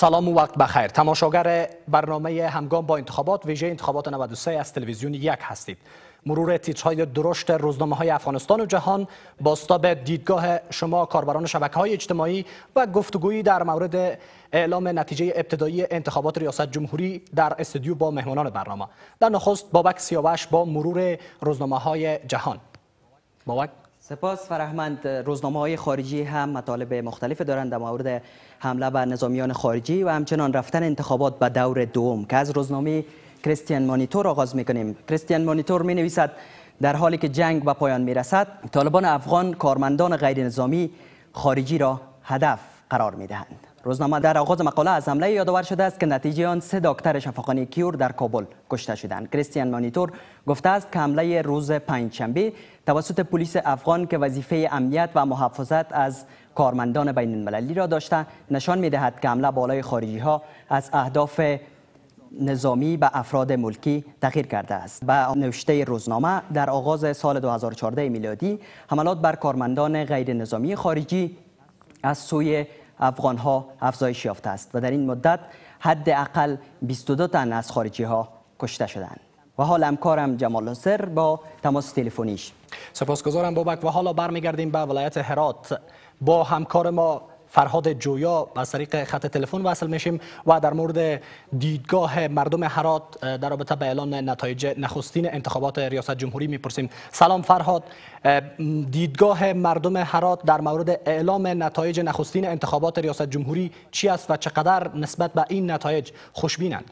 سلام و وقت بخیر. تماشاگر برنامه همگام با انتخابات ویژه انتخابات 93 از تلویزیون یک هستید. مرور تیترهای درشت روزنامه‌های افغانستان و جهان، بازتاب دیدگاه شما کاربران شبکه‌های اجتماعی و گفتگویی در مورد اعلام نتیجه ابتدایی انتخابات ریاست جمهوری در استودیو با مهمانان برنامه. در نخست بابک سیاوش با مرور روزنامه‌های جهان. بابک. سپاس فرهمند. روزنامه‌های خارجی هم مطالب مختلفی دارند در مورد حمله به نظامیان خارجی و همچنان رفتن انتخابات به دور دوم که از روزنامه کریستین مانیتور آغاز می‌کنیم. کریستین مانیتور می‌نویسد در حالی که جنگ به پایان می‌رسد، طالبان افغان کارمندان غیر نظامی خارجی را هدف قرار می‌دهند. روزنامه در آغاز مقاله از حمله یادآور شده است که نتیجه آن 3 دکتر شفاخانه کیور در کابل کشته شدند. کریستین مانیتور گفته است که حمله روز پنجشنبه توسط پلیس افغان که وظیفه امنیت و محافظت از کارمندان بین المللی را داشته نشان می‌دهد که حمله بالای خارجی‌ها از اهداف نظامی به افراد ملکی تغییر کرده است. با نوشته روزنامه در آغاز سال 2014 میلادی حملات بر کارمندان غیر نظامی خارجی از سوی افغان‌ها افزایش یافته است و در این مدت حداقل 22 تن از خارجی‌ها کشته شدند. و حال همکارم جمال ناصر با تماس تلفنیش. سپاسگزارم بابک. و حالا برمیگردیم به ولایت هرات. با همکار ما فرهاد جویا از طریق خط تلفن وصل میشیم و در مورد دیدگاه مردم هرات در رابطه با اعلان نتایج نخستین انتخابات ریاست جمهوری میپرسیم. سلام فرهاد، دیدگاه مردم هرات در مورد اعلام نتایج نخستین انتخابات ریاست جمهوری چی است و چقدر نسبت به این نتایج خوشبینند؟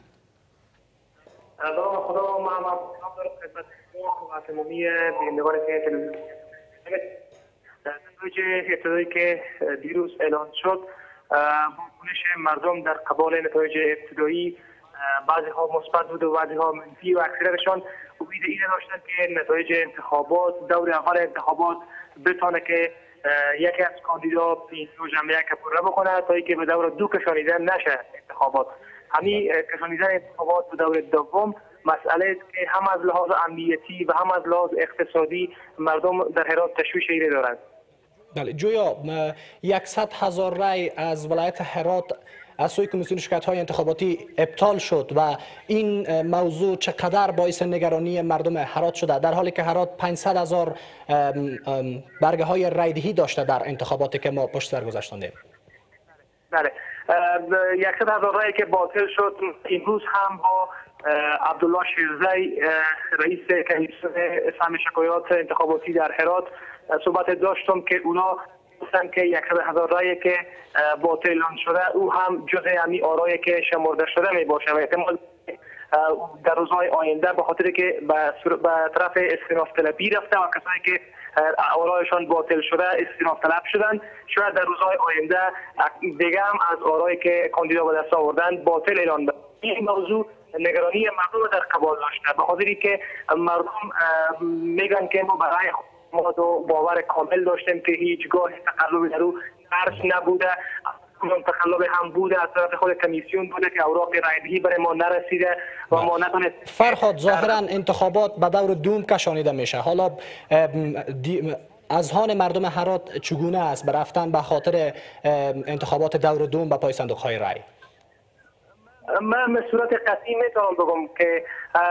خدا محمد خدمت شما و تمامی بینندگان تلویزیون. نتایج ابتدایی که دیروز اعلان شد، واکنش مردم در قبال نتایج ابتدایی بعضی ها مثبت بود و بعضی ها منفی و اکثرشان امید این داشتند که نتایج انتخابات دور اول انتخابات بتونه که یکی از کاندیدا این جمعیت پره بکنه تا اینکه به دور دو کشانیدن نشه انتخابات. همین کشانیدن انتخابات به دور دوم مسئله است که هم از لحاظ امنیتی و هم از لحاظ اقتصادی مردم در هرات تشویش ایره دارند. بله جویا، 100,000 رای از ولایت هرات از سوی کمیسیون شرکت‌های انتخاباتی ابطال شد و این موضوع چقدر باعث نگرانی مردم هرات شده در حالی که هرات 500,000 برگه های رایدهی داشته در انتخاباتی که ما پشت سر گذاشتیم. بله، 100,000 رای که باطل شد امروز هم با عبدالله شیرزی رئیس کمیسیون سهم شکایات انتخاباتی در هرات صحبت داشتم که اونا گفتن که 100,000 رای که باطل اعلان شده او هم جزء همین آرایی که شمرده شده می باشه و احتمال در روزهای آینده به خاطر که به طرف استئناف طلبی رفته و کسانی که آرایشان باطل شده استئناف طلب شدن، شاید در روزهای آینده دیگه هم از آرایی که کاندیدا به دست آوردن باطل اعلان بشه. این موضوع نگرانی مردم در قبال داشته به خاطری که مردم میگن که ما برای ما باور کامل داشتیم که هیچگاه تقلبی در او درس نبوده، کدام تقلب هم بوده از طرف خود کمیسیون بوده که اوراق رایدهی برای ما نرسیده و ما نتونست. فرهاد، ظاهرا انتخابات به دور دوم کشانیده میشه. حالا اذهان مردم هرات چگونه است به رفتن به خاطر انتخابات دور دوم به پای صندوق های رای؟ من به صورت قطعی میتونم بگم که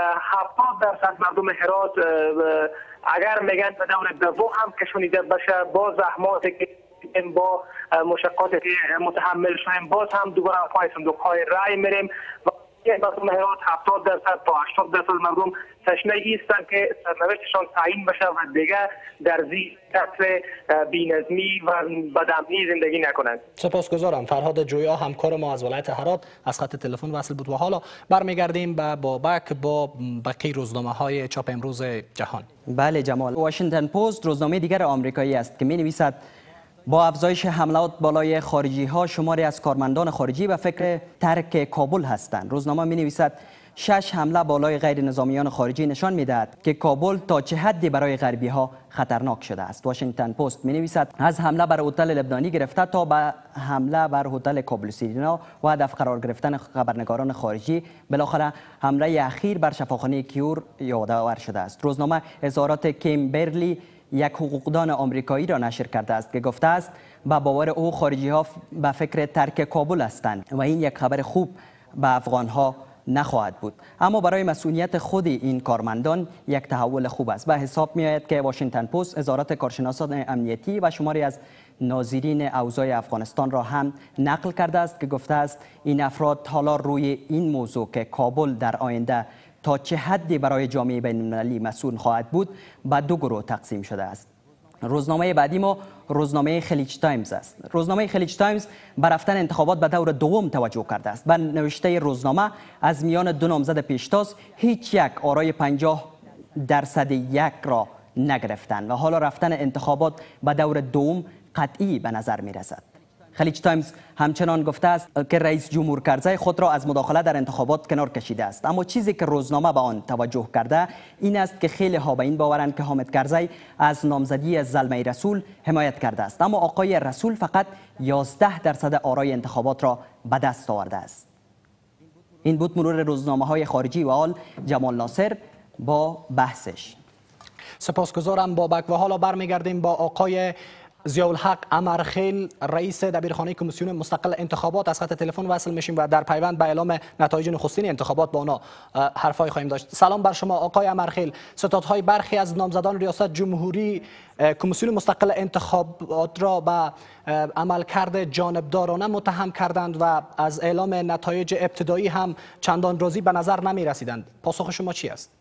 70% مردم هرات اگر میگن به دور دوم هم کشانیده بشه با زحماتی که با مشقاتی که متحمل شدیم باز هم دوباره پای صندوق های رای میریم و مردم هرات 70% تا 80% مردم تشنه هستند که سرنوشتشان تعیین بشه و دیگه در زیر سطح بی‌نظمی و بدامنی زندگی نکنند. سپاسگزارم. فرهاد جویا همکار ما از ولایت هرات از خط تلفن وصل بود. و حالا برمیگردیم به بابک با بقیه روزنامه‌های چاپ امروز جهان. بله جمال، واشنگتن پست روزنامه دیگر آمریکایی است که می‌نویسد با افزایش حملات بالای خارجی ها شماری از کارمندان خارجی به فکر ترک کابل هستند. روزنامه می نویسد 6 حمله بالای غیر نظامیان خارجی نشان می دهد که کابل تا چه حدی برای غربی ها خطرناک شده است. واشنگتن پست می نویسد از حمله بر هتل لبنانی گرفته تا به حمله بر هتل کابل سیرینا و هدف قرار گرفتن خبرنگاران خارجی، بالاخره حمله اخیر بر شفاخانه کیور یادآور شده است. روزنامه اظهارات کیمبرلی یک حقوقدان آمریکایی را نشر کرده است که گفته است با باور او خارجی ها به فکر ترک کابل هستند و این یک خبر خوب به افغان ها نخواهد بود. اما برای مسئولیت خود این کارمندان یک تحول خوب است. به حساب می آید که واشنگتن پست وزارت کارشناسان امنیتی و شماری از ناظرین اوضاع افغانستان را هم نقل کرده است که گفته است این افراد حالا روی این موضوع که کابل در آینده تا چه حدی برای جامعه بین المللی مسئول خواهد بود به دو گروه تقسیم شده است. روزنامه بعدی ما روزنامه خلیج تایمز است. روزنامه خلیج تایمز بر رفتن انتخابات به دور دوم توجه کرده است. بر نوشته روزنامه از میان دو نامزد پیشتاز هیچ یک آرای 50% را نگرفتند و حالا رفتن انتخابات به دور دوم قطعی به نظر می رسد. خلیج تایمز همچنان گفته است که رئیس جمهور کرزی خود را از مداخله در انتخابات کنار کشیده است. اما چیزی که روزنامه به آن توجه کرده این است که خیلی ها به این باورند که حامد کرزی از نامزدی زلمه رسول حمایت کرده است، اما آقای رسول فقط 11% آرای انتخابات را به دست آورده است. این بود مرور روزنامه‌های خارجی و حال جمال ناصر با بحثش. سپاسگزارم بابک و حالا برمیگردیم با آقای ضیاءالحق امرخیل رئیس دبیرخانه کمیسیون مستقل انتخابات از خط تلفن وصل میشیم و در پیوند به اعلام نتایج نخستین انتخابات با اونا حرفای خواهیم داشت. سلام بر شما آقای امرخیل. ستادهای برخی از نامزدان ریاست جمهوری کمیسیون مستقل انتخابات را به عملکرد جانبدارانه متهم کردند و از اعلام نتایج ابتدایی هم چندان راضی به نظر نمی رسیدند. پاسخ شما چی است؟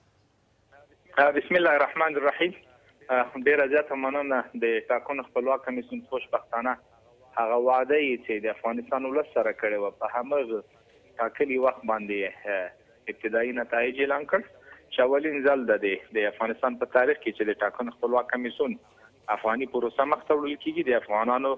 بسم الله الرحمن الرحیم. ډیره زیاته مننه د ټاکنو خپلواک کمیسیون خوشبختانه هغه وعده یې چې د افغانستان ولس سره کړې وه په همغه ټاکلي وخت باندې ابتدایي نتایج اعلان کړ چې اولین ځل د افغانستان په تاریخ کې چې د ټاکنو خپلواک کمیسیون افغاني پروسه مخ ته وړل کېږي د افغانانو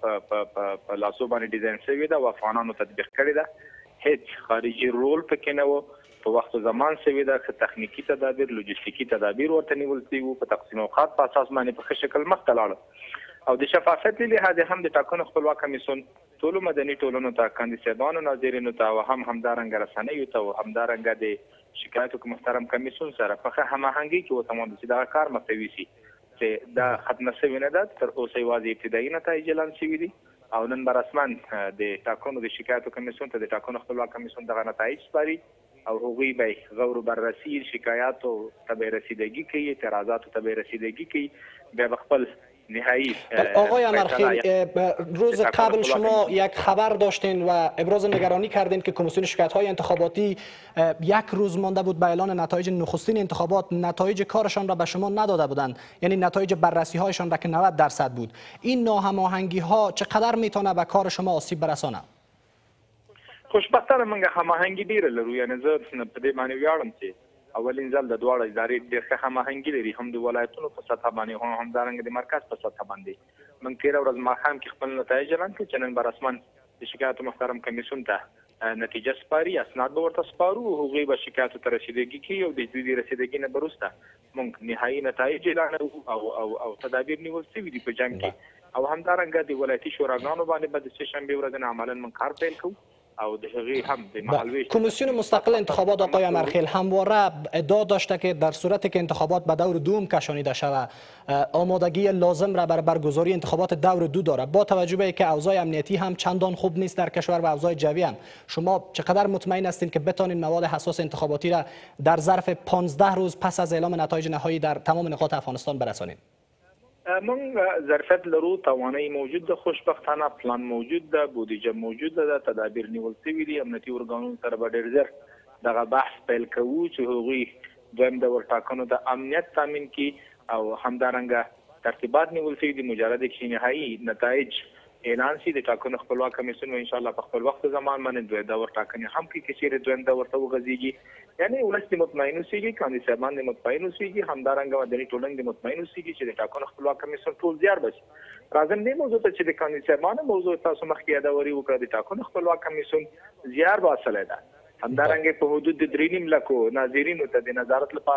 په لاسو باندې ډیزاین شوې ده او افغانانو تطبیق کړې ده. هیڅ خارجي رول پکې نه و. په وخت و زمان شوې ده که تخنیکي تدابیر لوجستیکي تدابیر ورته نیول شوي وو په تقسیم اوقات په اساس باندې په ښه شکل مخته لاړل او د شفافیت له لحاظه هم د ټاکنو خپلواک کمیسیون ټولو مدني ټولنو ته کاندیدانو ناظرینو ته او همدارنګه رسنیو ته او همدارنګه د شکایتو محترم کمیسیون سره په ښه هماهنګۍ کې وتمام چې دا کار مخته ویسي چې دا ختمه شوې نه ده. تر اوسه یوازې ابتدایي نتایج اعلان شوي دي او نن به رسما د ټاکنو د شکایتو کمیسیون ته د ټاکنو خپلواک کمیسیون دغه نتایج سپاري او هغوی به غور بررسی شکایاتو ته به رسیدگی کوي، اعتراضاتو ته به رسیدگی کوي، بیا به خپل نهایی. آقای امرخیل روز قبل شما یک خبر داشتین و ابراز نگرانی کردین که کمیسیون شکایت‌های انتخاباتی یک روز مانده بود به اعلان نتایج نخستین انتخابات نتایج کارشان را به شما نداده بودند، یعنی نتایج بررسی هایشان را که 90% بود. این ناهماهنگی ها چقدر میتونه به کار شما آسیب برسانه؟ خوشبختانه موږ هماهنګي ډیره لرو، یعنی زه په دې باندې ویاړم چې اولین ځل د دواړو ادارې ډېر ښه هماهنګي لري، هم د ولایتونو په سطح باندې هم همدارنګه د مرکز په سطح باندې. موږ تېره ورځ ماښام کې خپل نتایج اعلان کړي چې نن به رسما د شکایتو محترم کمیسیون ته نتیجه سپاري، اسناد به ورته سپارو، هغوی به شکایتو ته رسیدګي کوي او د دوی د رسیدګي نه وروسته موږ نهایي نتایج اعلانوو او تدابیر نیول شوي دي په جنګ کې او همدارنګه د ولایتي شوراګانو باندې به د سه‌شنبې ورځې نه عملاً موږ کار پیل کوو. کمیسیون مستقل انتخابات آقای امرخیل همواره ادعا داشته که در صورتی که انتخابات به دور دوم کشانیده شود آمادگی لازم را برای برگزاری انتخابات دور دو دارد. با توجه به اینکه اوضاع امنیتی هم چندان خوب نیست در کشور و اوضاع جوی هم، شما چقدر مطمئن هستید که بتانید مواد حساس انتخاباتی را در ظرف 15 روز پس از اعلام نتایج نهایی در تمام نقاط افغانستان برسانید؟ موږ ظرفیت لرو، توانایي موجود ده، خوشبختانه پلان موجود ده، بودیجه موجوده ده، تدابیر نیول شوي دي. امنیتي ارګانونو سره به ډېر ژر دغه بحث پیل کوو چې هغوی دویم ډول ټاکنو د امنیت تامین کړي او همدارنګه ترتیبات نیول شوي دي. مجرد چې نهایي نتایج اعلان شي د ټاکنو خپلواک کمیسیون انشاءالله په خپل وخت زمان باندې دویم دور ټاکنې هم کوي که چیرې دویم دور ته وغځېږي، یعنی ولس دې مطمئن اوسېږي، کاندید صاحبان دې مطمئن اوسېږي، همدارنګه مدني ټولنه دې مطمئن اوسېږي چې د ټاکنو خپلواک کمیسیون ټول زیار بشي. راځم دې موضوع ته چې د کاندید صاحبانو موضوع تاسو مخکې یادوري وکړه، د ټاکنو خپلواک کمیسیون زیار باسلی ده. همدارنګه په حدود د 3.5 لکو ناظرینو ته د نظارت لپاره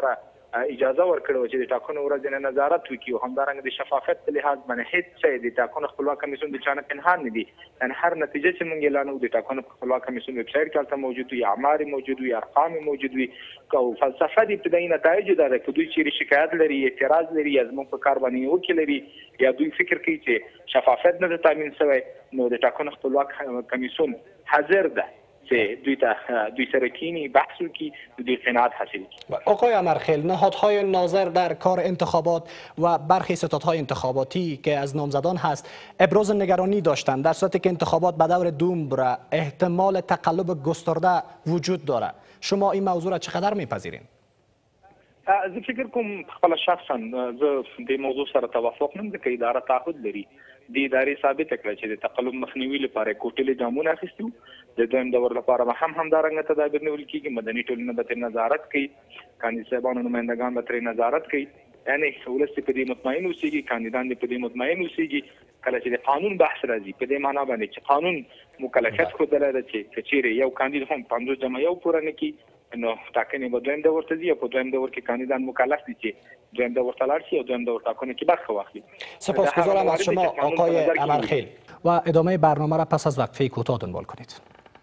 اجازه ورکړه چې د ټاکنو ورځ نه نظارت وکړي او همدارنګه د شفافیت په لحاظ باندې هیڅ شی د ټاکنو خپلواک کمیسیون د چانه پنهان نه دي. یعنی هر نتیجه چې موږ اعلانو د ټاکنو خپلواک کمیسیون ویب سایټ کې هلته موجود وي، اعمار موجود وي، ارقام موجود وي. او فلسفه د ابتدایي نتایجو دا ده که دوی چیرې شکایت لري، اعتراض لري یا زموږ په کار باندې نیوکې لري یا دوی فکر کوي چې شفافیت نه ده تامین شوی، نو د ټاکنو خپلواک کمیسیون حاضر ده دوی سره کینی بحث وکړي، دوی قناعت حاصل کړي. آقای امرخیل، نهادهای ناظر در کار انتخابات و برخی ستادهای انتخاباتی که از نامزدان هست ابراز نگرانی داشتند در صورتی که انتخابات به دور دوم بره احتمال تقلب گسترده وجود داره. شما این موضوع را چقدر میپذیرین؟ زه فکر کوم خپل شخصا زه د موضوع سره توافق نه کوم. اداره تعهد لري، د ادارې ثابته کړه چې د تقلب مخنیوي لپاره کوټلې ګامونه اخیستي وو. د دویم دور لپاره به همدارنګه تدابیر نیول کېږي. مدني ټولنه به ترې نظارت کوي، کاندید صاحبانو نمایندګان به ترې نظارت کوي. یعنې ولس په دې مطمئن اوسېږي، کاندیدان په دې مطمئن اوسېږي. کله چې د قانون بحث راځي په دې معنا باندې چې قانون مکلفیت ښودلی ده چې که چیرې یو کاندید هم 50 جمع یو پوره نه کړي نو ټاکنې به دویم دور ته ځي او په دویم دور کې کاندیدان مکلف دي چې دویم دور ته لاړ شي او دویم دور ټاکنو کې برخه واخلي. سپاسگزارم از شما آقای امرخیل و ادامه برنامه را پس از وقفه کوتاه دنبال کنید.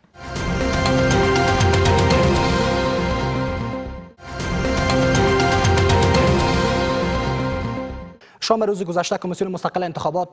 شام روز گذشته کمیسیون مستقل انتخابات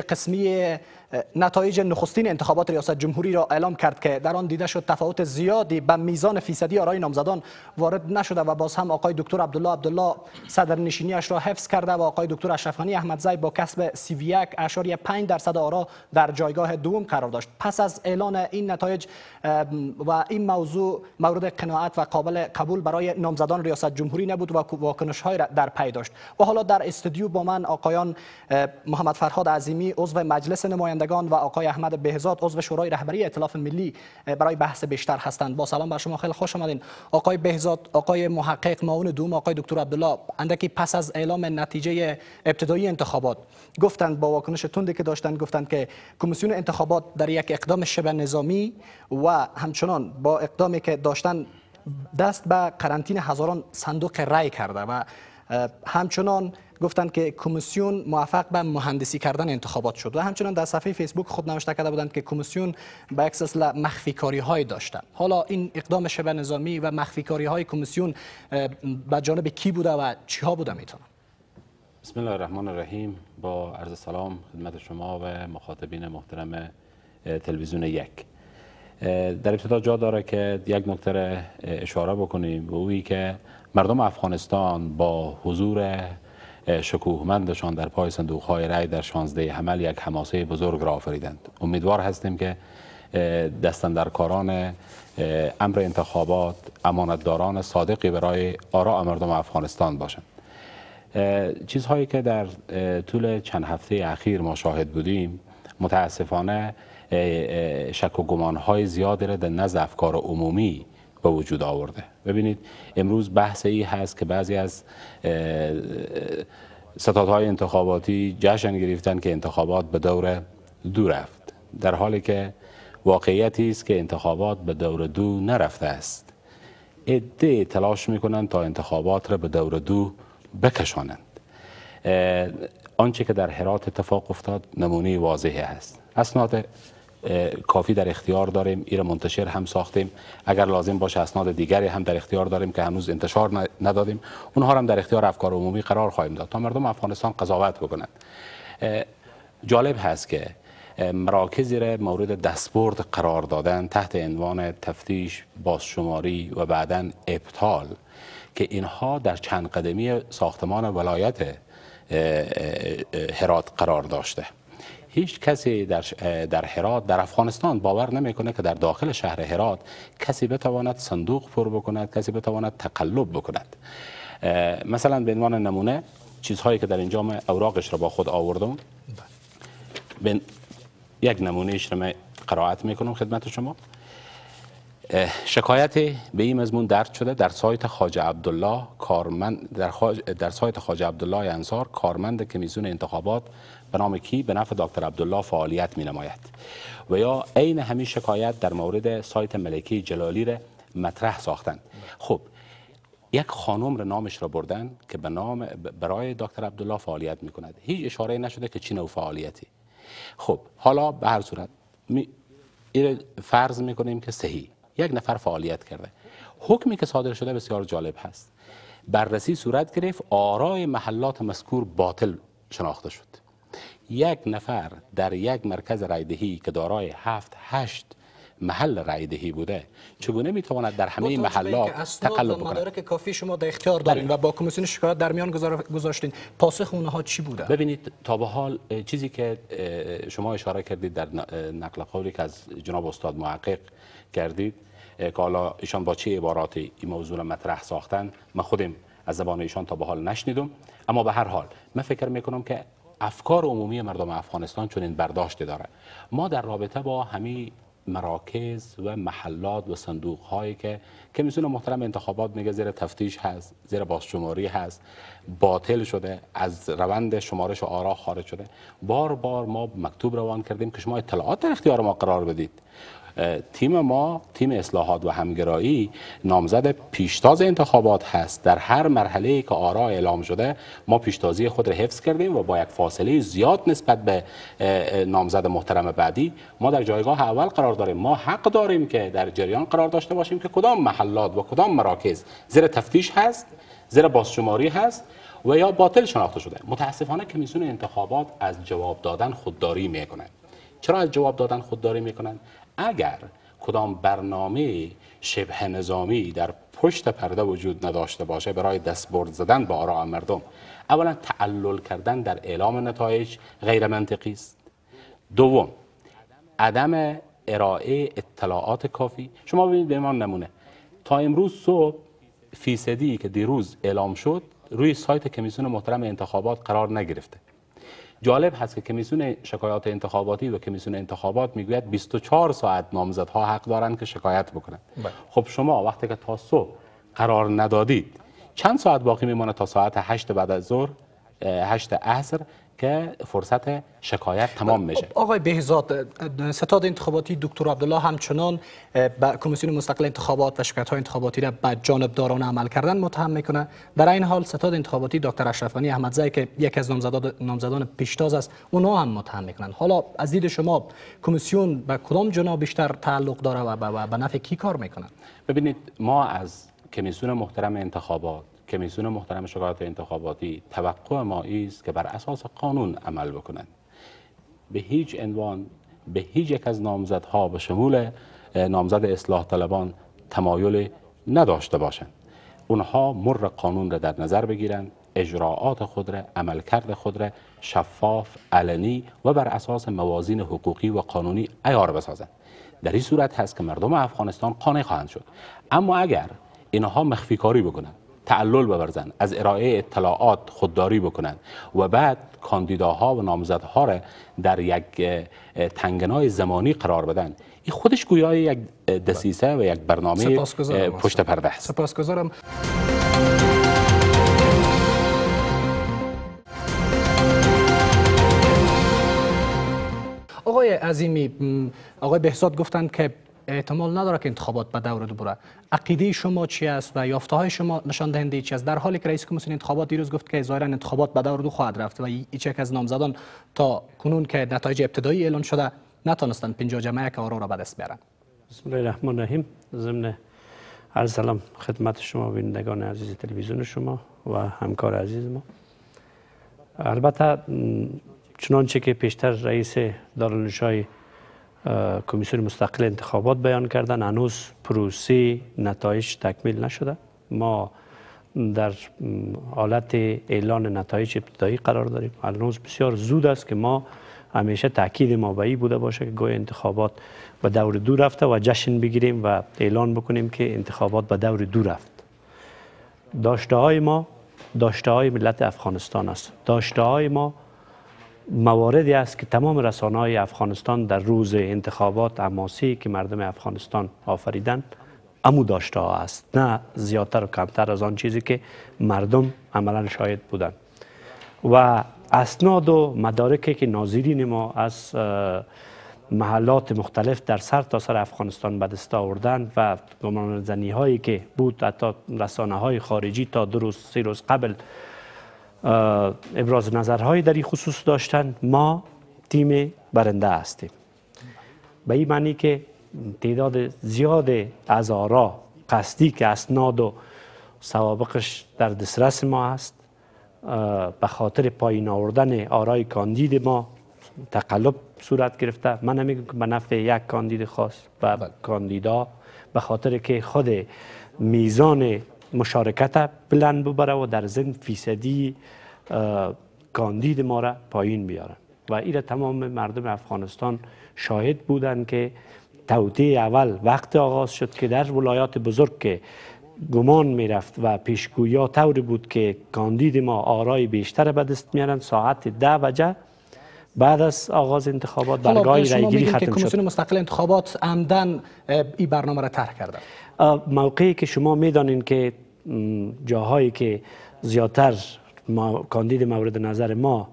نتایج نخستین انتخابات ریاست جمهوری را اعلام کرد که در آن دیده شد تفاوت زیادی به میزان فیصدی آرای نامزدان وارد نشده و باز هم آقای دکتر عبدالله صدرنشینیش را حفظ کرده و آقای دکتر اشرف غنی احمدزی با کسب 31.5% آرا در جایگاه دوم قرار داشت. پس از اعلان این نتایج و این موضوع مورد قناعت و قابل قبول برای نامزدان ریاست جمهوری نبود و واکنش‌های در پی داشت. و حالا در استودیو با من آقایان محمد فرهاد عظیمی عضو مجلس نمایندگان و آقای احمد بهزاد عضو شورای رهبری ائتلاف ملی برای بحث بیشتر هستند. با سلام بر شما، خیلی خوش آمدین. آقای بهزاد، آقای محقق معاون دوم آقای دکتر عبدالله اندکی پس از اعلام نتیجه ابتدایی انتخابات گفتند با واکنش تندی که داشتند، گفتند که کمیسیون انتخابات در یک اقدام شبه نظامی و همچنان با اقدامی که داشتن دست به قرنطینه هزاران صندوق رای کرده و همچنان گفتند که کمیسیون موفق به مهندسی کردن انتخابات شد و همچنان در صفحه فیسبوک خود نوشته کرده بودند که کمیسیون به یک سلسله مخفی کاری های داشته. حالا این اقدام شبه نظامی و مخفی کاری های کمیسیون به جانب کی بوده و چی ها بوده میتونه؟ بسم الله الرحمن الرحیم. با عرض سلام خدمت شما و مخاطبین محترم تلویزیون یک. در ابتدا جا داره که یک نکته اشاره بکنیم و اویی که مردم افغانستان با حضور شکوهمندشان در پای صندوق‌های رای در 16 حمل یک حماسه بزرگ را آفریدند. امیدوار هستیم که دستاندرکاران امر انتخابات امانتداران صادقی برای آراء مردم افغانستان باشند. چیزهایی که در طول چند هفته اخیر ما شاهد بودیم متاسفانه شک و گمان‌های زیادی را در نزد افکار عمومی به وجود آورده. ببینید امروز بحث ای هست که بعضی از ستادهای انتخاباتی جشن گرفتن که انتخابات به دور دو رفت، در حالی که واقعیتی است که انتخابات به دور دو نرفته است. عده تلاش میکنند تا انتخابات را به دور دو بکشانند. آنچه که در هرات اتفاق افتاد نمونه واضحی است. اسناد کافی در اختیار داریم، این را منتشر هم ساختیم. اگر لازم باشه اسناد دیگری هم در اختیار داریم که هنوز انتشار ندادیم، اونها هم در اختیار افکار عمومی قرار خواهیم داد تا مردم افغانستان قضاوت بکنند. جالب هست که مراکزی را مورد دستبرد قرار دادن تحت عنوان تفتیش، بازشماری و بعداً ابطال که اینها در چند قدمی ساختمان ولایت هرات قرار داشته. هیچ کسی در هرات در افغانستان باور نمیکنه که در داخل شهر هرات کسی بتواند صندوق پر بکند، کسی بتواند تقلب بکند. مثلا به عنوان نمونه چیزهایی که در اینجا اوراقش را با خود آوردم، یک نمونهش را قرائت میکنم خدمت شما. شکایتی به این مضمون درج شده در سایت خواجه عبدالله در سایت خواجه عبدالله انصار کارمند کمیسیون انتخابات به نام کی به نفع دکتر عبدالله فعالیت می نماید. و یا عین همین شکایت در مورد سایت ملکی جلالی را مطرح ساختند. خب یک خانم را نامش را بردن که به نام برای دکتر عبدالله فعالیت میکند. هیچ اشاره نشده که چه نوع فعالیتی. خب حالا به هر صورت فرض میکنیم که صحیح یک نفر فعالیت کرده. حکمی که صادر شده بسیار جالب هست. بررسی صورت گرفت، آرای محلات مذکور باطل شناخته شد. یک نفر در یک مرکز رایدهی که دارای 7-8 محل رایدهی بوده چگونه میتواند در همه محلات تقلب بکنه؟ مدارک کافی شما در اختیار دارین و با کمیسیون شکایت در میان گذاشتین، پاسخ اونها چی بوده؟ ببینید تا به حال چیزی که شما اشاره کردید در نقل قولی که از جناب استاد محقق کردید که حالا ایشان با چه عباراتی این موضوع را مطرح ساختن، من خودم از زبان ایشان تا به حال نشنیدم، اما به هر حال من فکر میکنم که افکار عمومی مردم افغانستان چون این برداشت داره. ما در رابطه با همین مراکز و محلات و صندوق هایی که کمیسیون محترم انتخابات میگه زیر تفتیش هست، زیر بازشماری هست، باطل شده، از روند شمارش آرا خارج شده، بار بار ما مکتوب روان کردیم که شما اطلاعات در اختیار ما قرار بدید. تیم ما، تیم اصلاحات و همگرایی، نامزد پیشتاز انتخابات هست. در هر مرحله که آرا اعلام شده ما پیشتازی خود را حفظ کردیم و با یک فاصله زیاد نسبت به نامزد محترم بعدی ما در جایگاه اول قرار داریم. ما حق داریم که در جریان قرار داشته باشیم که کدام محلات و کدام مراکز زیر تفتیش هست، زیر بازشماری هست و یا باطل شناخته شده. متاسفانه کمیسیون انتخابات از جواب دادن خودداری میکنه. چرا از جواب دادن خودداری میکنن؟ اگر کدام برنامه شبه نظامی در پشت پرده وجود نداشته باشه برای دستبرد زدن به آراء مردم، اولا تعلل کردن در اعلام نتایج غیر منطقی است. دوم، عدم ارائه اطلاعات کافی. شما ببینید به من نمونه، تا امروز صبح فیصدی که دیروز اعلام شد روی سایت کمیسیون محترم انتخابات قرار نگرفته. جالب هست که کمیسیون شکایات انتخاباتی و کمیسیون انتخابات میگوید 24 ساعت نامزدها حق دارند که شکایت بکنند. خب شما وقتی که تا صبح قرار ندادید، چند ساعت باقی میمونه تا ساعت 8 بعد از ظهر، 8 عصر که فرصت شکایت تمام میشه؟ آقای بهزاد، ستاد انتخاباتی دکتر عبدالله همچنان به کمیسیون مستقل انتخابات و شکایت‌های انتخاباتی را به جانبدارانه عمل کردن متهم میکنه. در این حال ستاد انتخاباتی دکتر اشرف غنی احمدزی که یکی از نامزدان پیشتاز است، اونها هم متهم میکنن. حالا از دید شما کمیسیون به کدام جناح بیشتر تعلق داره و به نفع کی کار میکنه؟ ببینید، ما از کمیسیون محترم انتخابات، کمیسیون محترم شکایات انتخاباتی توقع ما است که بر اساس قانون عمل بکنند. به هیچ عنوان به هیچ یک از نامزدها به شمول نامزد اصلاح طلبان تمایل نداشته باشند. اونها مر قانون را در نظر بگیرند، اجراعات خود را، عملکرد خود را شفاف، علنی و بر اساس موازین حقوقی و قانونی عیار بسازند. در این صورت هست که مردم افغانستان قانع خواهند شد. اما اگر اینها مخفی کاری بکنند، تعلل بورزند، از ارائه اطلاعات خودداری بکنند و بعد کاندیداها و نامزدها را در یک تنگنای زمانی قرار بدن، این خودش گویای یک دسیسه و یک برنامه پشت پرده است. سپاسگزارم. آقای عظیمی، آقای بهزاد گفتند که احتمال نداره که انتخابات به دور دو بره. عقیده شما چی است و یافته های شما نشان دهنده چی است، در حالی که رئیس کمیسیون انتخابات دیروز گفت که ظاهرا انتخابات به دور دو خواهد رفت و هیچ یک از نامزدان تا کنون که نتایج ابتدایی اعلام شده نتونستند 50 جمعه که آرا را به دست بیارن؟ بسم الله الرحمن الرحیم. ضمن عرض سلام خدمت شما بینندگان عزیز تلویزیون شما و همکار عزیز ما. البته چنانچه که پیشتر رئیس دارالانشای کمیسیون مستقل انتخابات بیان کردن، هنوز پروسه نتایج تکمیل نشده. ما در حالت اعلان نتایج ابتدایی قرار داریم. هنوز بسیار زود است که ما همیشه تاکید ما به این بوده باشه که گویا انتخابات به دور دو رفته و جشن بگیریم و اعلان بکنیم که انتخابات به دور دو رفت. داشته های ما داشته های ملت افغانستان است. داشته های ما مواردی است که تمام رسانه‌های افغانستان در روز انتخابات حماسی که مردم افغانستان آفریدن امو داشته ها است، نه زیادتر و کمتر از آن چیزی که مردم عملا شاهد بودند. و اسناد و مدارکی که ناظرین ما از محلات مختلف در سرتاسر افغانستان به دست آوردن و گمانه‌زنی هایی که بود، حتی رسانه های خارجی تا 2 روز 3 روز قبل ابراز نظرهایی در این خصوص داشتن. ما تیم برنده هستیم، به این معنی که تعداد زیاد از آرا قصدی که اسناد و سوابقش در دسترس ما است، به خاطر پایین آوردن آرای کاندید ما تقلب صورت گرفته. من نمیگم که به نفع یک کاندید خاص و کاندیدا، به خاطر که خود میزان مشارکت بلند ببره و در ضمن فیصدی کاندید ما را پایین بیارن و این تمام مردم افغانستان شاهد بودند که توطئه اول وقت آغاز شد که در ولایات بزرگ که گمان میرفت و پیشگویی طوری بود که کاندید ما آرای بیشتر به دست میارن، ساعت 10 بجه بعد از آغاز انتخابات برگاه رایگیری ختم شد. کمیسیون مستقل انتخابات عمدن این برنامه را طرح کرده. موقعی که شما میدانین که جاهایی که زیادتر کاندید مورد نظر ما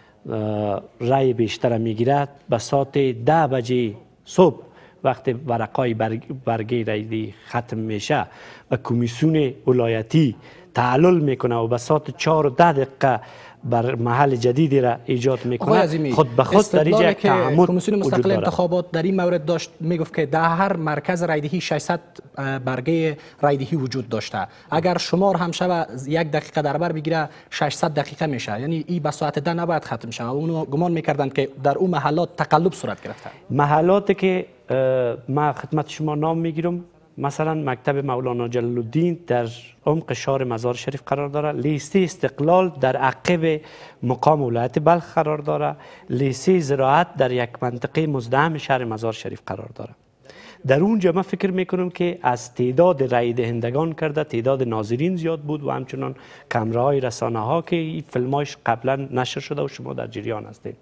رای بیشتر میگیرد، به ساعت 10 بجه صبح وقتی ورقای برگه رای ختم میشه و کمیسیون ولایتی تعلل میکنه و به ساعت 4 و 10 دقیقه بر محل جدیدی را ایجاد میکنه، خود به خود در اینجا یک تعمد کمیسیون مستقل انتخابات در این مورد داشت میگفت که در هر مرکز رایدهی 600 برگه رایدهی وجود داشته، اگر شمار هم شود 1 دقیقه در بر بگیره 600 دقیقه میشه، یعنی این به ساعت 10 نباید ختم شود. اونو گمان میکردن که در اون محلات تقلب صورت گرفته. محلاتی که ما خدمت شما نام میگیرم، مثلا مکتب مولانا جلال الدین در عمق شهر مزار شریف قرار داره، لیسه استقلال در عقب مقام ولایت بلخ قرار داره، لیسه زراعت در یک منطقه مزدحم شهر مزار شریف قرار داره. در اونجا من فکر میکنم که از تعداد رای دهندگان کرده تعداد ناظرین زیاد بود و همچنان کامراهای رسانه ها که این فیلماش قبلا نشر شده و شما در جریان هستید.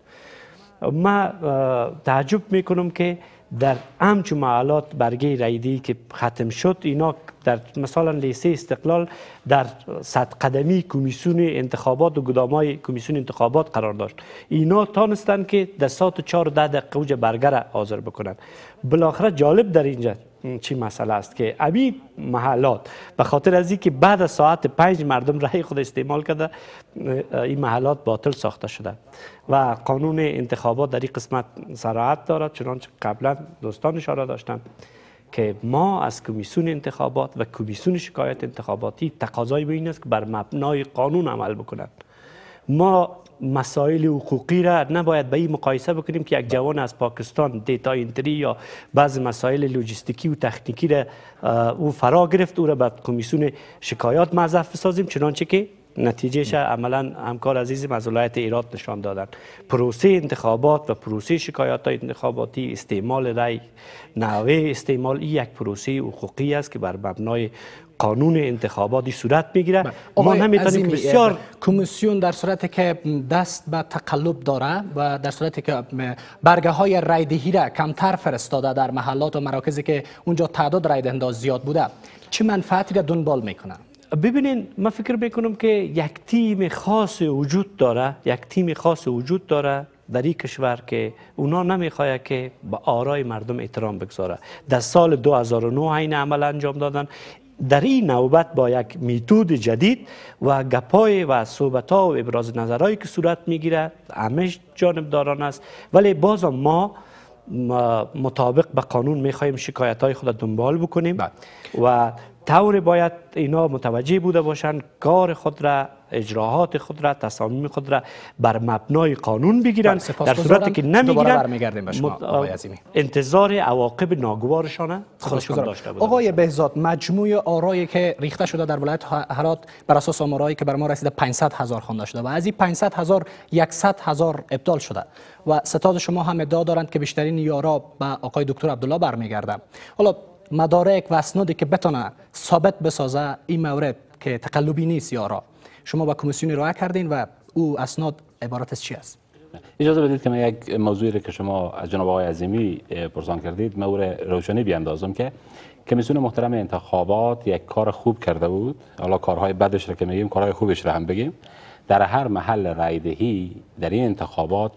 من تعجب میکنم که در همچون محلات برگه رایدهی که ختم شد، اینا در مثلا لیسه استقلال در 100 قدمی کمیسیون انتخابات و گدامای کمیسیون انتخابات قرار داشت، اینا تانستن که در ساعت 4 و 10 دقیقه اوج برگه را حاضر بکنن. بالاخره جالب در اینجا چی مسئله است که ابی محلات به خاطر از اینکه بعد از ساعت 5 مردم رای خود استعمال کرده، این محلات باطل ساخته شده و قانون انتخابات در این قسمت صراحت دارد، چنانچه قبلا دوستان اشاره داشتن که ما از کمیسیون انتخابات و کمیسیون شکایت انتخاباتی تقاضای به این است که بر مبنای قانون عمل بکنند. ما مسائل حقوقی را نباید به این مقایسه بکنیم که یک جوان از پاکستان دیتا انتری یا بعض مسائل لوجستیکی و تکنیکی را او فرا گرفت، او را به کمیسیون شکایات موظف بسازیم، چنانچه که نتیجهش عملا همکار عزیزم از ولایت هرات نشان دادن. پروسه انتخابات و پروسه شکایات انتخاباتی، استعمال رای، نحوه استعمال، این یک پروسه حقوقی است که بر مبنای قانون انتخاباتی صورت میگیره. ما نمیتونیم که بسیار کمیسیون در صورتی که دست به تقلب داره و در صورتی که برگه های رایدهی را کمتر فرستاده در محلات و مراکزی که اونجا تعداد رای دهنده زیاد بوده، چه منفعتی را دنبال میکنه؟ ببینین، من فکر میکنم که یک تیم خاص وجود داره در این کشور که اونا نمیخواد که به آرای مردم احترام بگذاره. در سال 2009 این عمل انجام دادن. در این نوبت با یک میتود جدید و گپای و صحبت‌ها و ابراز نظرهایی که صورت میگیره همش جانبداران است، ولی باز ما مطابق به قانون میخواهیم شکایت‌های خود دنبال بکنیم و طور باید اینا متوجه بوده باشند کار خود را، اجراحات خود را، تصامیم خود را بر مبنای قانون بگیرن. در صورتی که نمیگیرن انتظار عواقب ناگوارشان خودشان داشته بودند. آقای بهزاد، مجموع آرایی که ریخته شده در ولایت هرات بر اساس آمارایی که بر ما رسیده 500,000 خوانده شده و از این 500,000 100,000 ابطال شده و ستاد شما هم ادعا دارند که بیشترین یارا به آقای دکتر عبدالله برمیگرده. حالا مدارک و اسنادی که بتونه ثابت بسازه این مورد که تقلبی نیست یارا، شما با کمیسیون راه کردین و او اسناد عبارت از چی است؟ اجازه بدید که من یک موضوعی که شما از جناب آقای عظیمی پرسان کردید مورد روشنی بیاندازم که کمیسیون محترم انتخابات یک کار خوب کرده بود. حالا کارهای بدش را که میگیم، کارهای خوبش را هم بگیم. در هر محل رایدهی در این انتخابات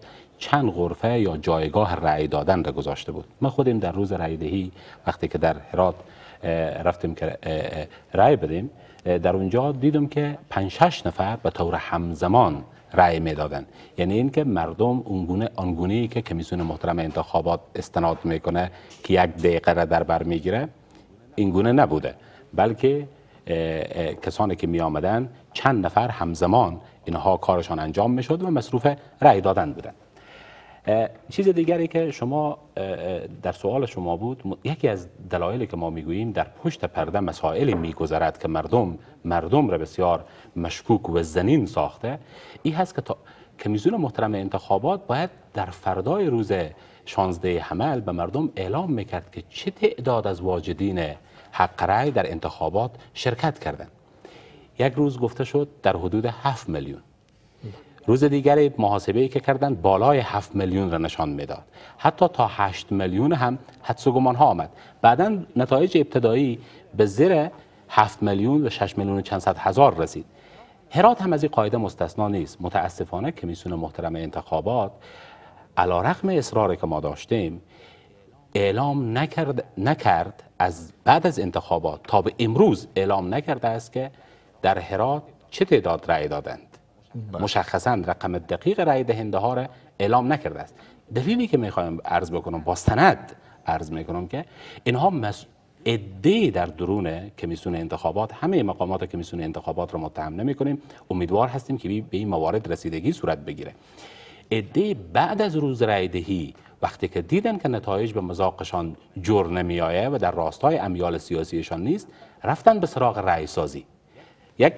چند غرفه یا جایگاه رأی دادن را گذاشته بود. ما خودیم در روز رأی دهی وقتی که در هرات رفتیم که رأی بدیم، در اونجا دیدم که 5-6 نفر به طور همزمان رأی میدادن. یعنی اینکه مردم آنگونه‌ای که کمیسیون محترم انتخابات استناد میکنه که 1 دقیقه را در بر میگیره، اینگونه نبوده، بلکه کسانی که می آمدن چند نفر همزمان اینها کارشان انجام میشد و مصروف رأی دادن بودن. چیز دیگری که شما در سوال شما بود، یکی از دلایلی که ما میگوییم در پشت پرده مسائلی میگذرد که مردم را بسیار مشکوک و زنین ساخته، این هست که کمیسیون محترم انتخابات باید در فردای روز 16 حمل به مردم اعلام میکرد که چه تعداد از واجدین حق رأی در انتخابات شرکت کردند. یک روز گفته شد در حدود 7 میلیون. روز دیگری محاسبه‌ای که کردند بالای 7 میلیون را نشان میداد. حتی تا 8 میلیون هم حدس و گمان ها آمد. بعداً نتایج ابتدایی به زیر 7 میلیون و 6 میلیون و چند صد هزار رسید. هرات هم از این قاعده مستثنا نیست. متاسفانه کمیسیون محترم انتخابات علیرغم اصراری که ما داشتیم اعلام نکرد از بعد از انتخابات تا به امروز اعلام نکرده است که در هرات چه تعداد رأی دادند. مشخصا رقم دقیق رأی دهنده ها را اعلام نکرده است. دلیلی که میخوایم عرض بکنم، با سند عرض میکنم که اینها عده‌ای در درون کمیسیون انتخابات، همه مقامات کمیسیون انتخابات را متهم نمیکنیم، امیدوار هستیم که به این موارد رسیدگی صورت بگیره. عده‌ای بعد از روز رأی دهی وقتی که دیدن که نتایج به مذاقشان جور نمی آید و در راستای امیال سیاسیشان نیست، رفتن به سراغ رأی سازی. یک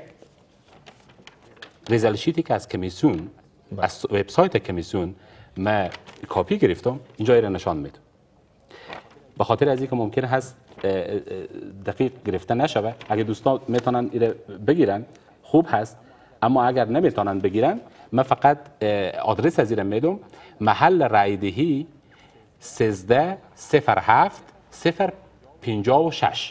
ریزل شیتی که از کمیسیون، از وبسایت کمیسیون من کاپی گرفتم، اینجا را نشان میدم. به خاطر از اینکه ممکن هست دقیق گرفته نشوه، اگه دوستان میتونن ایره بگیرن خوب هست، اما اگر نمیتونن بگیرن من فقط آدرس از ایره میدم: محل رأی دهی 1307-056.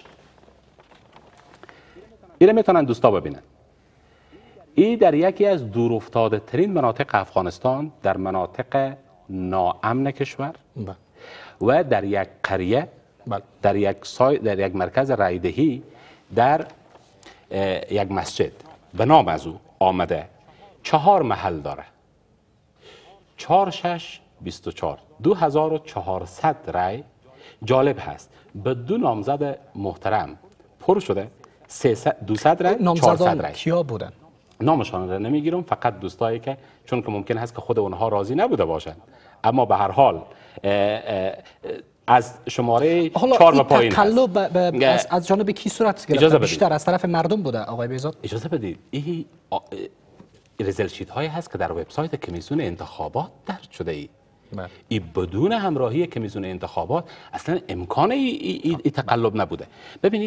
ایره میتونن دوستا ببینن. این در یکی از دورافتاده ترین مناطق افغانستان، در مناطق ناامن کشور و در یک قریه، در یک مرکز رأی دهی، در یک مسجد به نام از او آمده. 4 محل داره: 4624 2400 رأی. جالب هست به 2 نامزد محترم پر شده 200 رأی، 400 رأی. کیا بودن؟ نامشان را نمیگیرم، فقط دوستایی که چون که ممکن هست که خود اونها راضی نبوده باشند، اما به هر حال از شماره 4 به پایین تقلب از جانب کی صورت گرفت؟ بیشتر از طرف مردم بوده آقای بیزاد؟ اجازه بدید. این ریزل شیت هایی هست که در وبسایت کمیسیون انتخابات درج شده ای. این بدون همراهی کمیسیون انتخابات اصلا امکان این تقلب نبوده. ببینید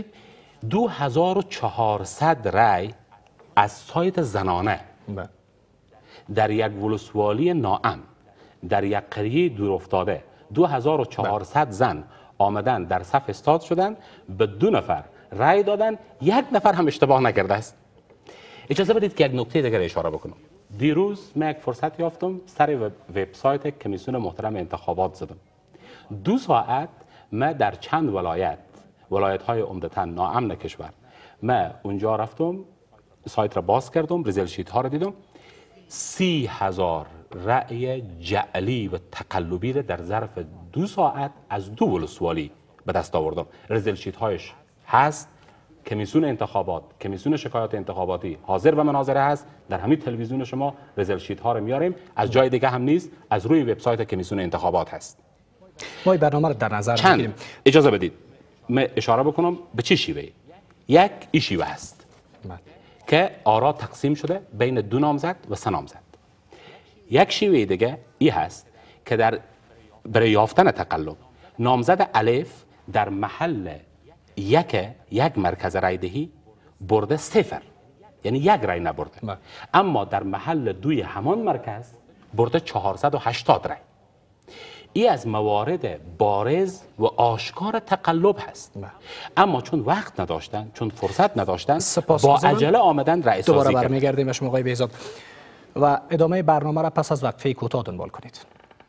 2400 رأی از سایت زنانه در یک ولسوالی ناامن در یک قریه دورافتاده 2400 زن آمدن در صف استاد شدن، به 2 نفر رأی دادن، 1 نفر هم اشتباه نکرده است. اجازه بدید که یک نکته دیگر اشاره بکنم. دیروز من یک فرصت یافتم، سر وبسایت کمیسیون محترم انتخابات زدم. 2 ساعت من در چند ولایت های عمدتاً ناامن کشور، من اونجا رفتم، سایت را باز کردم، ریزل شیت ها را دیدم. 30,000 رأی جعلی و تقلبی را در ظرف 2 ساعت از 2 ولسوالی به دست آوردم. ریزل شیت هایش هست. کمیسیون انتخابات، کمیسیون شکایات انتخاباتی حاضر و مناظره هست. در همین تلویزیون شما ریزل شیت ها را میاریم، از جای دیگه هم نیست، از روی وبسایت کمیسیون انتخابات هست. ما این برنامه رو در نظر بگیریم. اجازه بدید من اشاره بکنم به چه شیوه. یک این شیوه هست که آرا تقسیم شده بین 2 نامزد و 3 نامزد. یک شیوه دیگه این هست که برای یافتن تقلب نامزد الف در محل یک مرکز رای دهی برده 0، یعنی 1 رای نبرده، اما در محل 2 همان مرکز برده 480 رای. این از موارد بارز و آشکار تقلب هست. اما چون وقت نداشتن، چون فرصت نداشتن، با عجله آمدن رأی سازی دوباره برمیگردیم به شما آقای بهزاد و ادامه برنامه را پس از وقفه کوتاه دنبال کنید.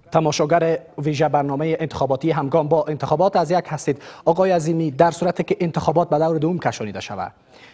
تماشاگر ویژه برنامه انتخاباتی همگام با انتخابات از یک هستید. آقای عظیمی، در صورتی که انتخابات به دور دوم کشانیده شود،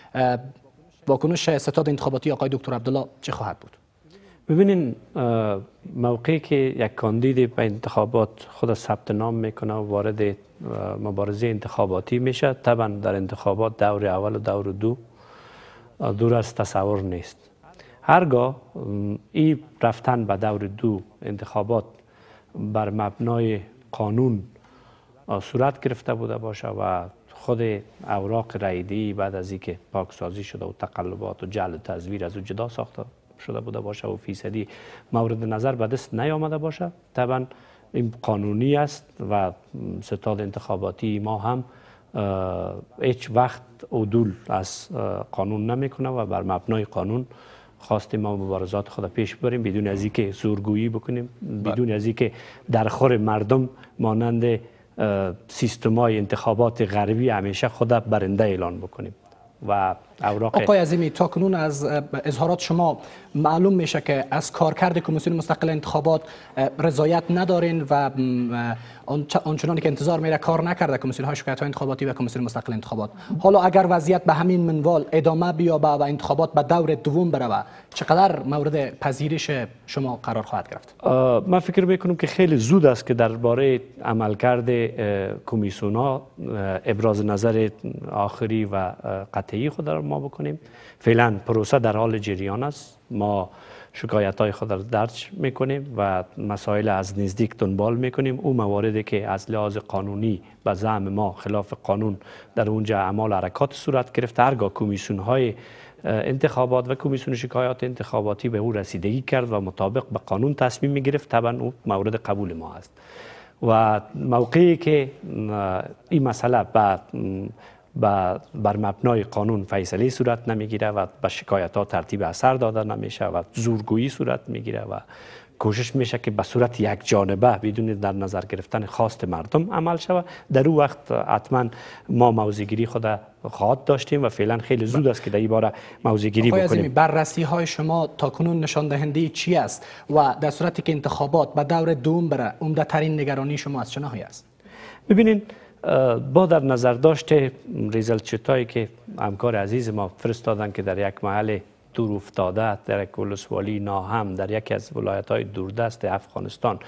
واکنش ستاد انتخاباتی آقای دکتر عبدالله چه خواهد بود؟ ببینین، موقعی که یک کاندید به انتخابات خود ثبت نام میکنه و وارد مبارزه انتخاباتی میشه، طبعا در انتخابات دور اول و دور دو دور از تصور نیست. هرگاه این رفتن به دور دو انتخابات بر مبنای قانون صورت گرفته بوده باشه و خود اوراق رایدی بعد از اینکه پاکسازی شده و تقلبات و جعل تصویر از او جدا ساخته شده بوده باشه و فیصدی مورد نظر به دست نیامده باشه، طبعا این قانونی است و ستاد انتخاباتی ما هم هیچ وقت عدول از قانون نمیکنه و بر مبنای قانون خواستیم ما مبارزات خود پیش بریم بدون از اینکه زورگویی بکنیم، بدون از اینکه در خور مردم مانند سیستم‌های انتخابات غربی همیشه خود برنده اعلان بکنیم. و آقای عظیمی، تا کنون از اظهارات شما معلوم میشه که از کارکرد کمیسیون مستقل انتخابات رضایت ندارین و آنچنانی که انتظار میره کار نکرده کمیسیون های شکایت های انتخاباتی و کمیسیون مستقل انتخابات. حالا اگر وضعیت به همین منوال ادامه بیابه و انتخابات به دور دوم بره، چقدر مورد پذیرش شما قرار خواهد گرفت؟ من فکر میکنم که خیلی زود است که درباره عملکرد کمیسیون ها ابراز نظر آخری و قطعی خود را ما بکنیم. فعلا پروسه در حال جریان است. ما شکایت های خود را درج میکنیم و مسائل از نزدیک دنبال میکنیم. اون مواردی که از لحاظ قانونی به زعم ما خلاف قانون در اونجا اعمال حرکات صورت گرفت، هرگاه کمیسیون های انتخابات و کمیسیون شکایات انتخاباتی به او رسیدگی کرد و مطابق به قانون تصمیم می گرفت، طبعا او مورد قبول ما است. و موقعی که این مسئله بر مبنای قانون فیصله صورت نمیگیره و به شکایت ها ترتیب اثر داده نمیشه و زورگویی صورت میگیره و کوشش میشه که به صورت یک جانبه بدون در نظر گرفتن خواست مردم عمل شود، در اون وقت حتما ما موضع‌گیری خود خواهد داشتیم و فعلا خیلی زود است که در این باره موضع‌گیری بکنیم. بررسی های شما تاکنون نشان دهنده چی است و در صورتی که انتخابات به دور دوم بره، عمده ترین نگرانی شما از چه ناحیه است؟ ببینین، با در نظر داشته ریزلت شیتایی که همکار عزیز ما فرستادن که در یک محل دور افتاده، در یک ولسوالی ناهم در یکی از ولایت‌های دوردست افغانستان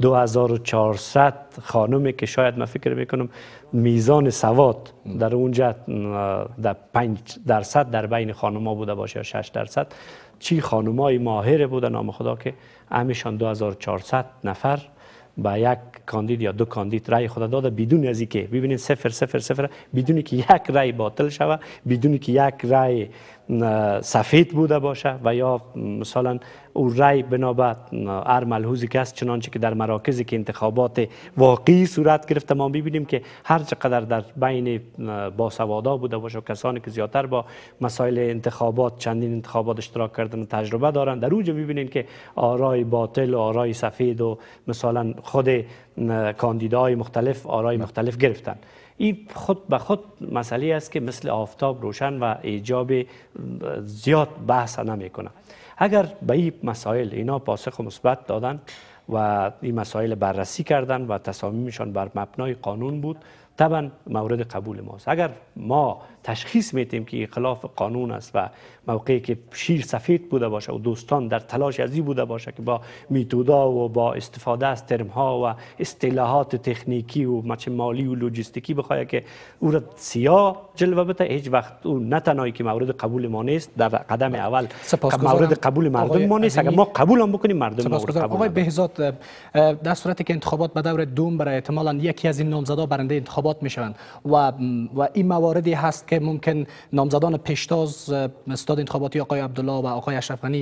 2400 خانمی که شاید من فکر میکنم میزان سواد در اونجا در 5% در بین خانم‌ها بوده باشه یا 6%، چی خانم‌های ماهر بودن نام خدا که همیشان 2400 نفر با یک کاندید یا دو کاندید رای خود داده بدون از اینکه ببینید 000 بدون که یک رای باطل شود، بدون که یک رای سفید بوده باشه و یا مثلا او رای بنابرای هر ملحوظی که است، چنانچه که در مراکزی که انتخابات واقعی صورت گرفته ما ببینیم که هر چقدر در بین باسوادا بوده باشه و کسانی که زیادتر با مسائل انتخابات چندین انتخابات اشتراک کردن و تجربه دارن، در اونجا ببینیم که آرای باطل و آرای سفید و مثلا خود کاندیداهای مختلف آرای مختلف گرفتن. این خود به خود مسئله است که مثل آفتاب روشن و ایجاب زیاد بحث نمیکنه. اگر به این مسائل اینا پاسخ مثبت دادن و این مسائل بررسی کردن و تصامیمشان بر مبنای قانون بود، طبعا مورد قبول ماست. اگر ما تشخیص میدیم که خلاف قانون است و موقعی که شیر سفید بوده باشه و دوستان در تلاش ازی بوده باشه که با میتودا و با استفاده از ترم ها و اصطلاحات تکنیکی و مالی و لوجستیکی بخواد که او را سیاه جلوه بده، هیچ وقت او نه تنهایی که مورد قبول ما نیست، در قدم اول مورد قبول مردم ما نیست. اگر ما قبول هم بکنیم مردم مورد قبول. آقای بهزاد، در صورتی که انتخابات به دور دوم برای احتمالاً یکی از این نامزدا برنده انتخابات میشوند و این مواردی هست که ممکن نامزدان پیشتاز ستاد انتخاباتی آقای عبدالله و آقای اشرف غنی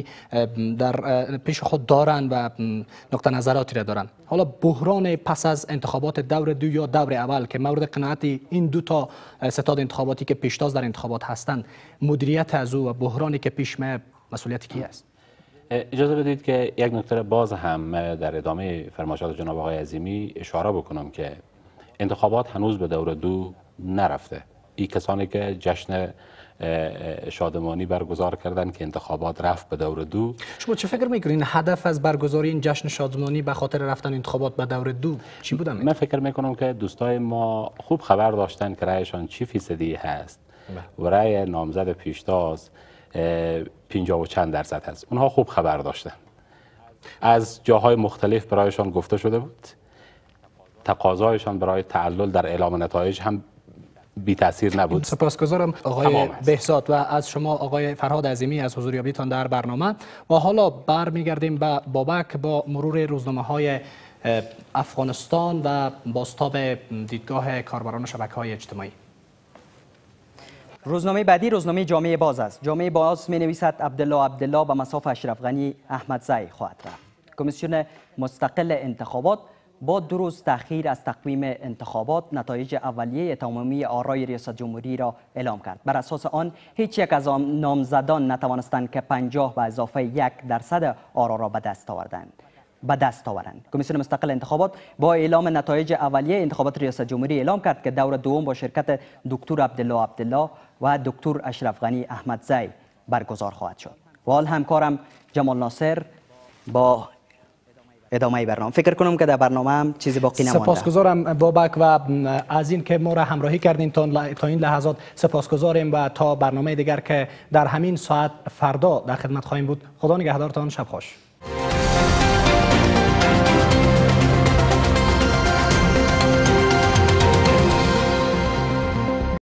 در پیش خود دارند و نقطه نظراتی را دارند. حالا بحران پس از انتخابات دور دو یا دور اول که مورد قناعت این دو تا ستاد انتخاباتی که پیشتاز در انتخابات هستند، مدیریت از او و بحرانی که پیش می مسئولیت کی است؟ اجازه بدید که یک نکته باز هم در ادامه فرمایشات جناب آقای عظیمی اشاره بکنم که انتخابات هنوز به دور دو نرفته. این کسانی که جشن شادمانی برگزار کردن که انتخابات رفت به دور دو. شما چه فکر میکنین هدف از برگزاری این جشن شادمانی به خاطر رفتن انتخابات به دور دو چی بوده؟ من فکر میکنم که دوستای ما خوب خبر داشتن که رأیشان چی فیصدی هست و رأی نامزد پیشتاز 50 و چند درصد هست. اونها خوب خبر داشتن. از جاهای مختلف برایشان گفته شده بود. تقاضایشان برای تعلل در اعلام نتایج هم بی تاثیر نبود. سپاسگزارم آقای بهزاد و از شما آقای فرهاد عظیمی از حضوریابیتان در برنامه. و حالا برمیگردیم به بابک با مرور روزنامه‌های افغانستان و بازتاب دیدگاه کاربران شبکه‌های اجتماعی. روزنامه بعدی روزنامه جامعه باز است. جامعه باز می نویسد عبدالله به مصاف اشرف غنی احمدزی خواهد رفت. کمیسیون مستقل انتخابات با 2 روز تأخیر از تقویم انتخابات نتایج اولیه تمامی آرای ریاست جمهوری را اعلام کرد. بر اساس آن هیچ یک از نامزدان نتوانستند که 50 به اضافه 1% آرا را به دست آورند. کمیسیون مستقل انتخابات با اعلام نتایج اولیه انتخابات ریاست جمهوری اعلام کرد که دور دوم با شرکت دکتر عبدالله و دکتر اشرف غنی احمدزی برگزار خواهد شد. و حال همکارم جمال ناصر با ادامه برنامه. فکر کنم که در برنامه هم چیزی باقی نمانده. سپاسگزارم بابک و از این که ما را همراهی کردین تا این لحظات سپاسگزاریم و تا برنامه دیگر که در همین ساعت فردا در خدمت خواهیم بود. خدا نگهدارتان. شب خوش.